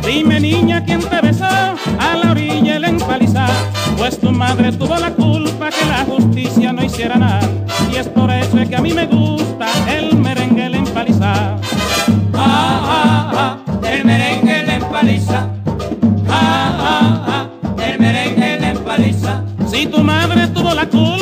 Dime niña, ¿quién te besó a la orilla el empalizar? Pues tu madre tuvo la culpa que la justicia no hiciera nada. Y es por eso que a mí me gusta el merengue, el empalizar. El merengue, el empaliza. El merengue, el empaliza. Si tu madre tuvo la culpa